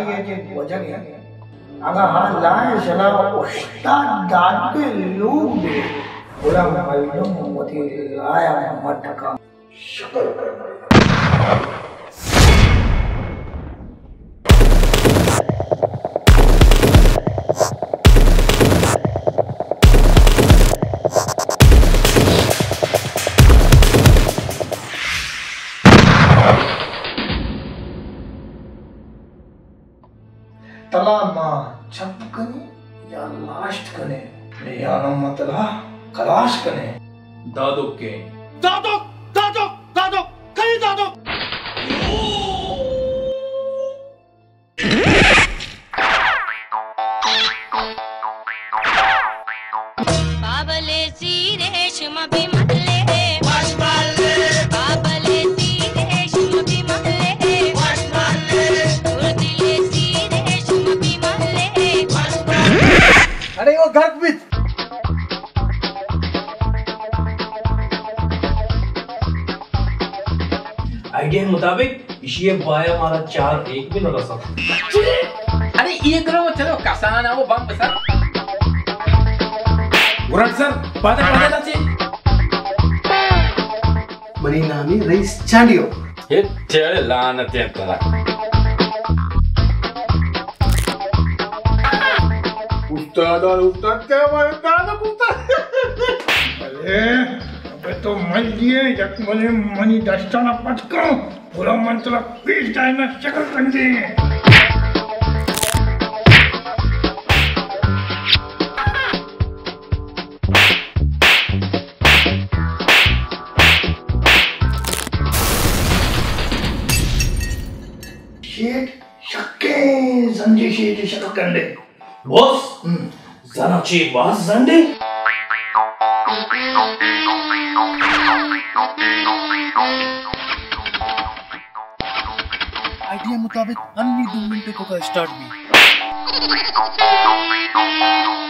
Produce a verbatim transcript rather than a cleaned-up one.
ये जे वजन है अगर हाँ लाए चला उस्ताद दाद के लोग दे पूरा मालूम मोती लाया मत का शक्ल कर तला मां छप कने या लास्ट कने या न मतला खलाश कने दादो के दादो दादो दादो कहीं दादो बाबले सी रेशम भी मतले वाशमाले बाबले सी रेशम भी मतले वाशमाले उर्दिले सी रेशम भी मतले वाशमाले। अरे वो गर्क भी आइडिया के मुताबिक ये बाय हमारा चार एक भी न रसा। अरे ये करो चलो कसाना वो बम सर गुरन सर बात पता लाचे मनी नामी रईस चांडियो ये चले लानत है तेरा उस्ताद और उस्ताद क्या हमारे दादा उस्ताद अरे अबे तो मल दिए जब मुझे मनी दस्ताना पटको पूरा मंत्र पीस जाएगा शक्ल कर दे शेख शक्के संजय शेख शक्ल कर दे बॉस जनाची बास जंडे आइडिया मुताबिक अन्नी दो मिनट को का स्टार्ट भी